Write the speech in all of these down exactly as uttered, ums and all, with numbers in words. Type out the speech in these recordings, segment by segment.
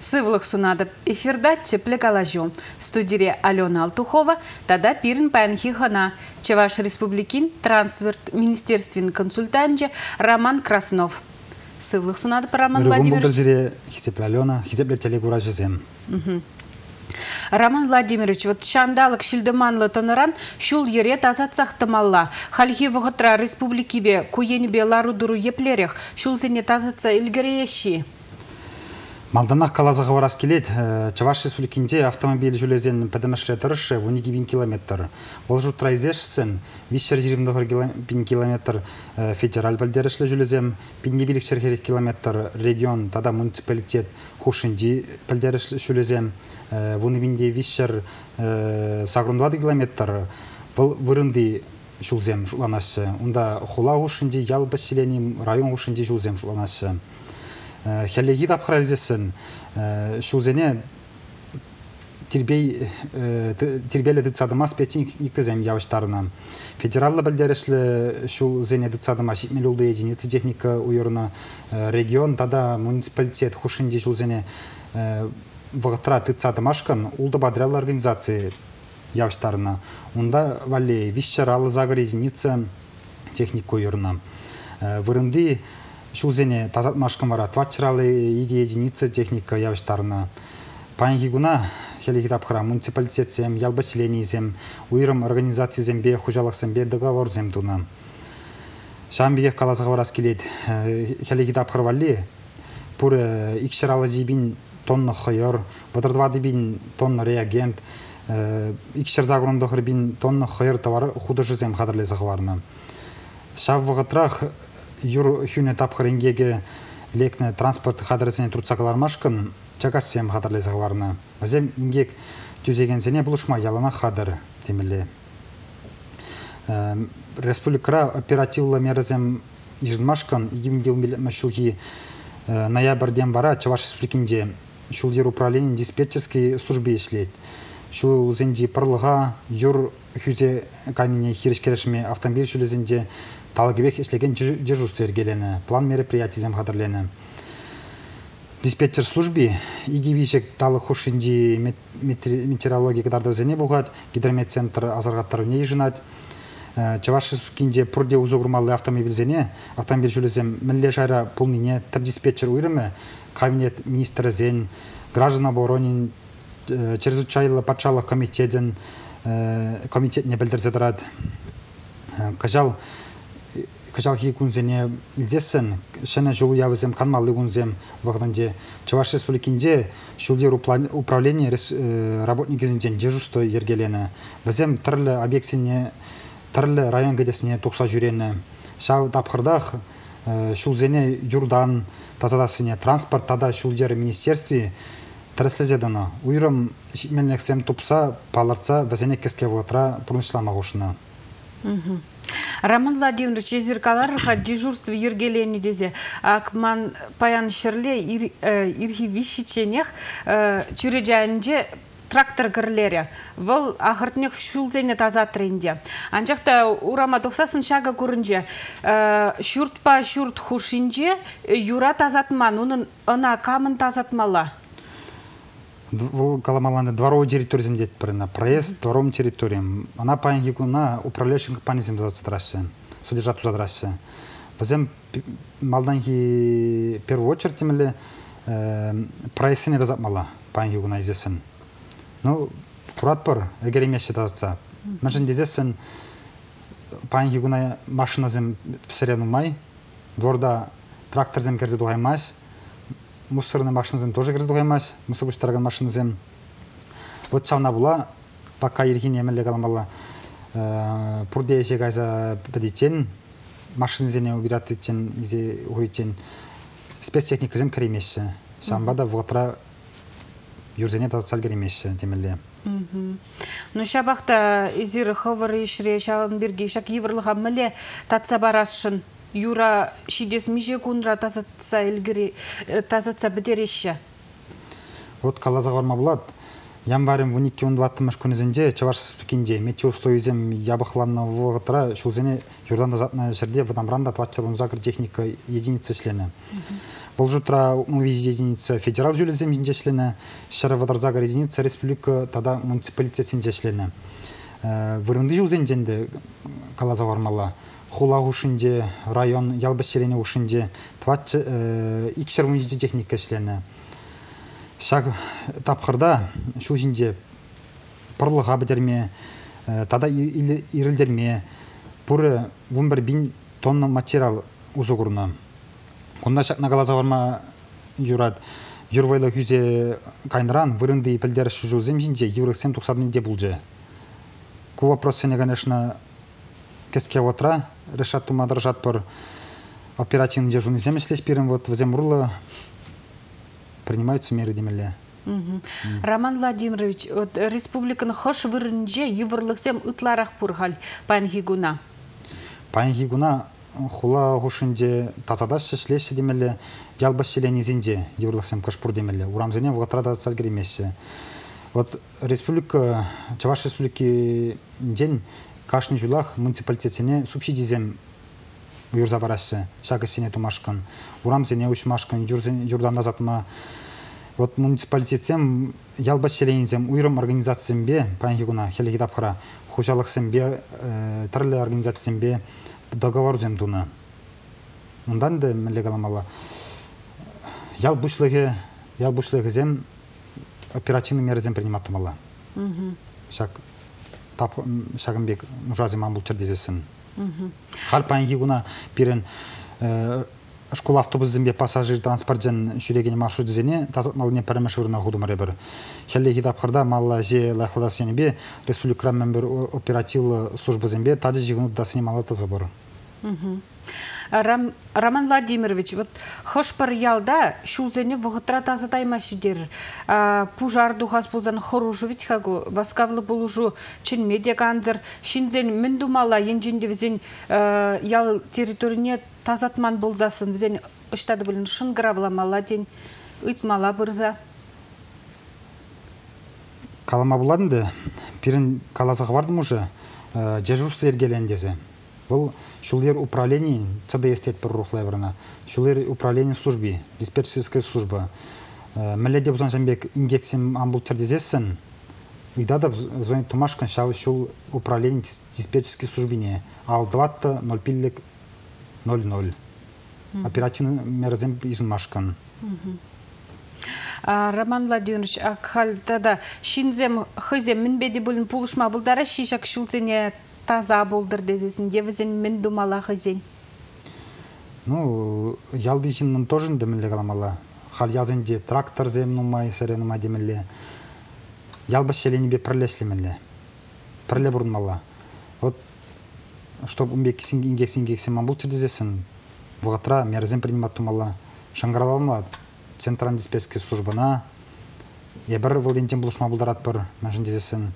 Сывлых сунадып эфирда чеплік алажу. Студире Алена Алтухова, тада пирін пәнхи хана. Чеваш Республикин транспорт министерствен консультанже Роман Краснов. Сывлых сунадып Роман Владимирович. Рыгум хисепле Алена, хисепле телегура жезем. Роман Владимирович, вот шандалык шилдыманлы тыныран шул ере тазат сақтымалла. Халхи вғытра республикибе куенебе ларудуру еплерех шул зене тазатса илгірееші. Малданақ қалазығы варас келет, Чаваш республикінде автомобиль жүлезен пәдімішре тұрышы он екі bin километр. Ол жұтра изешсін, вишер жиырма bin километр федераль бәлдерішлі жүлезем, пендебилік шерхерек километр регион, тада муниципалитет Хушинди бәлдерішлі жүлезем, он бинде вишер сағырындвады километр, бұл вырынды жүлзем жүланашы. Онда Хула Хушинди, ял басселенім, район Хушинди жүлзем жүланашы. Хәллеги тапқыр әлзесін, шулзене тирбелі дыцадыма спецтехника зәм явыштарына. Федераллы бәлдерішлі шулзене дыцадыма шекмел олды единицы техника уйырына регион, тада муниципалитет Хушинди шулзене вғытра дыцадымашқан олды бадрялы организации явыштарына. Онда вале вишчар алы загыр единицы техника уйырына. Вырынды Шулзене тазат машкам вара тватчыралы иге единицы техника явыштарына. Паянги гуна хелеги тапқыра муниципалитет зем, ялбачлений зем, уйрым организация зембе, хужалық зембе договор зем дуна. Шамбеге қалазға варас келет хелеги тапқыр вали, пур икшаралы жибин тонны хойор, бодырдвады бин тонны реагент, икшар загрындығыр бин тонны хойор товары худыжы зем қадырлезі варна. Шав вғытрах юр хюне тапқыр ингеге лекне транспорт қадырысыне тұртсақалар машқын, чакаш сем қадырлезі варна. Азем ингек түзеген зене бұлышма ялана қадыр демелі. Республикара оперативлы мерзем ежінмашқын, егімде мәшілгі ноябрден бара Чаваш республикінде шулдер управление диспетчерской службе ешлейді. Шул зенде пырлыға юр хүзе қайнене хирішкерешіме автомобиль шулезінде талгыбек ишлеген дежурство ергелені, план мероприятий зем қадырлені. Диспетчер службе игивишек талы Хушинди метеорология кадарда зене бұғад, гидрометцентр азарғаттары не жинат. Чаваш республикінде пұрде ұзығырмалы автомобиль зене, автомобиль шулезем мінле жайра пулнине тіп диспетчер уйрымы, кабинет министрі зен, граждан оборонин, чрезвычайлы патшалық комитетен, комитетіне білдірзедірад. Кажал, Кажал хикунзене илзесен, шене жолу явызем канмалы гунзем вағданде. Чаваш республикінде шулдер управление работникізінден дежурство ергелені. Бізем түрлі объектсіне, түрлі район гэдесіне тоқса жүрені. Шау тапқырдақ шулзене юрдан тазадасыне транспорт тада шулдер министерстве тіріслезедіні. Уйрым шитменлексем топса, палырца, бізене кеске вғытра пұрыншыламағышына. Роман Владимирович, езеркалар дежурство ергелени дезе. Акман паян шырле ирхи вишиченех чүрежайынже трактор кірлері. Вол ахыртнех шулзене таза тренде. Анчақта урама тоқсасын шага көрінже. Шүрт па шүрт хушинже юра тазатман, оның ына камын тазатмала. Вол каламаланды дворовой территориям дет прына, проезд дворовым территориям. Она паянгикуна управляющим компаниям задраще, содержат задраще. Возем малданги первую очередь имели проезд не дозапмала паянгикуна изесен. Ну, курат пор, эгеремеши дозатса. Мәшін дезесен паянгикуна машина зем серену май, дворда трактор зем керзе дугаймась, мусорный машиназем тоже грыз дугаймас, мусор бұштарған машиназем. Вот чална була, пока ерхин емелі қаламала пұрде еше қайза бәдетен, машиназене убират етен, изе ұғыретен, спецтехниказем кіремеші. Шамбада вғытра юрзене тазатсал кіремеші демелі. Ну, шабақта изир хывыр ешіре шағын берге шак еврлыға мүлі татса барашын. Юра шидес меже кундра тазатса илгири тазатса бідереші. Вот қалазға барма болады. Январым он екі он двадцать күнізінде Чаваш республикінде метеоусловиезем ябықланна вғытыра шулзене юрдан тазатна жерде вадамранда тватчалын загыр техника единицы члені. Бұл жұтра мылвиз единица федерал жүлізем жинжешлені, Шаравадарзага резиденция республика тада муниципалитетсен жешлені. Вырынды жылзен женді калаза вармала. Хула ушинде, район ялбаселене ушинде, тват икшер мунжи техника шлені. Шаг тапқырда шу жинде пырлыға бідерме, тада ирілдерме, бұры он бір бин тонна материал узугурна. Кунда шакна калаза варма юрат. Юрвайлы күзе кайныран, вырынды пілдер шу жылзем жинде, еврексен тұқсадны де бұлже. Ку вопросыне, конечно, кеске отра, решат тума держат пор оперативный дежурный земеслеш пирен, вот в земрула принимаются меры демеле. Роман Владимирович, вот республиканы хош вырынже еврлыксем ытларах пурхаль панхигуна. Панхигуна хула хошинде тазадаш шлеше демеле, ялба селени зинде еврлыксем кашпур демеле. Урамзене вгатра да сальгримесе. Вот республика, Чаваш республики день кашны жулах муниципалитетіне субсидизем юрза барасы, шағы сене тумашкан. Урамзене ушмашкан, юрдан назатма. Вот муниципалитетсем ялба селенізем уйрым организациям бе, панхигуна, хелеги тапқыра, хужалықсем бе, түрлі организациям бе договор зем дуна. Ондан да мәлі қаламала. Ял бұшлығы, ял бұшлығы зем оперативный мерзем принимать тумала. Шаг тап шагымбек мужазим амбул чердезесин. Хал панхигуна пирен школа автобус зембе пассажир транспортен шүреген маршрут зене тазат малыне перемешвырна худумаре бір. Хеллеги тапқырда малла же лахлада сенебе республика мембер оперативлы служба зембе таджи жигунут да снимала тазабор. Роман Владимирович, вот хошпар ялда шузене вогтра тазатай машидер. Пужар духас пулзан хоружу ведь хагу васкавлы булужу чин медиагандер шинзен мендумала енжинде визен ял территорине тазатман болзасын визен ыштады білін шын гравламала ден үйтмала бұрза. Калама буладынды, пирин калазағы бардым уже, дежурство ергелендезе. Бұл шулер управление цэ дэ эс тет бір рухлай біріна. Шулер управление службы, диспетчерская служба. Мәледе бұзан жәнбек индексим амбул чердезесін, үйдада звонит тумашкан шау шул управление диспетчерской службине. Ал двадцать ноль пять ноль ноль. Оперативный мерзем изумашкан. Роман Владимирович, ақхалдада шинзем хызем мінбеді бұлын пулышма бұлдара шишак шулцене таза болдыр дезесін, девізен мен думала хызен. Ну, ялды жиннің тожын демелі қаламала. Хал ялзенде трактор зем нумай, сәрі нумай демелі. Ялбас шелені бе пірлешлемелі. Пірле бұрынмала. Вот, чтоб умбек ингексин-ингексин мамбул чердезесін, вғатра мерзем принимат тумала. Шангаралалмала центральный диспетчерская службана. Ебір вылдентен бұлышма бұлдарат бір мәжін дезесін.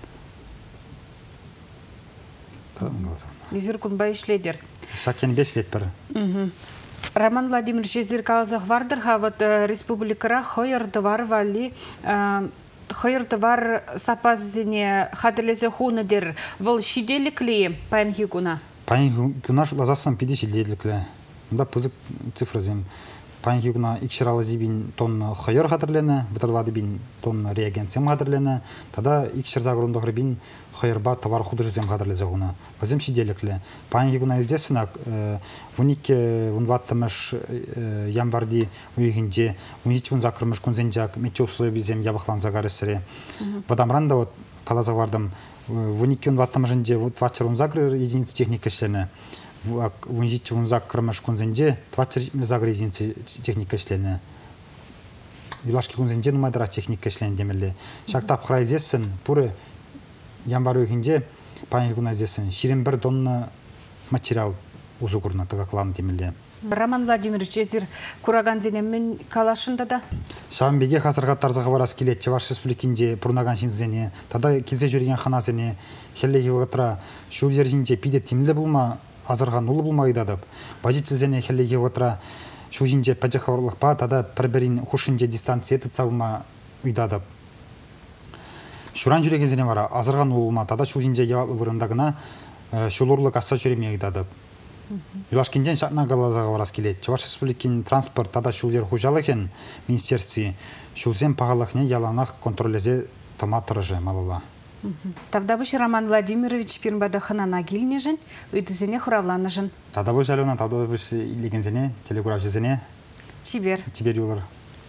Визиркун байшледер. Сакен бес лет бір. Роман Владимирович, зеркалзах вардырға вот республикара хойырды var вали хойырды var сапазыне хадырлезе хуны дер. Вол шиделіклі пайынхигуна? Пайынхигуна лазасын пиде шиделіклі. Мұнда пызык цифры зем. Пайынхигуна икширалы зибин тонны хойыр хадырлені, бітірвады бин тонны реагенцем хадырлені, тада икшир загырындығыр бин хойырба товар худыр зем хадырлезе хуна. Вазем шиделіклі. Пайынхигуна елдесінак вунике вунваттымыш ямварди уйгінде, вуничи вун закырмыш күнзенжак, метче условия бізем ябықлан загарысыре. Бадамранда вот калаза вардым, вунике вунваттымышынде твачыр вун закрыр единицы техника шлене. Вунжичи вун закырмыш күнзенде твачыр загры единицы техника шлене. Юлашки күнзенде нумайдыра техника шлене демелі. Шактап қырай зесін, пұры ямбар уйгінде пайынхигуна зесін. Ширин бір тонна материал узугурна тыгақлан демелі. Роман Владимирович, езір кураган зенемен калашында да? Шамбеге қазырға тарзығы барас келет, Чаваш республикінде пұрнаган шинзене, тада келзе жүрген хана зене, хеллеге вғытра шу жержінде пиде тимлі бұлма, азырға нулы бұлма үйдадып. Бажитсі зене хеллеге вғытра шу жінде пәджі қаварлық ба, тада пір-бірін хушынде дистанция етіца бұлма үйдадып. Шуран жүреген зене бара, азырға нулы бұлма, тада шу жінде евалы бұрындағына шулурлық аса жүреме үйдадып. Юлашкинден шатна галазага барас келет. Чуваш республикин транспорт тада шулдер хужалыхен министерстве шулзен пагалахне яланах контролезе томатырыжы малала. Тавдабыш Роман Владимирович пирнбада ханана гилнежен, ыдызене хуравланыжын. Тавдабыш Алена, тавдабыш илигензене, телеграфжезене. Чибер. Чибер юлар.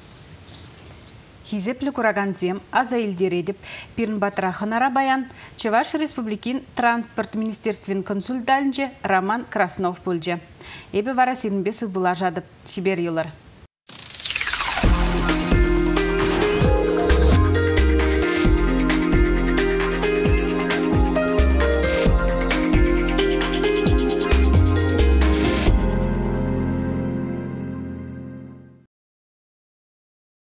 Хизеплі кураганзем аза илдередіп, пирнбатра ханара баян, Чуваш республикин транспорт министерствен консультанже Роман Краснов пульже. Эбі вара сирінбесі бұла жадып, Чибер юлар.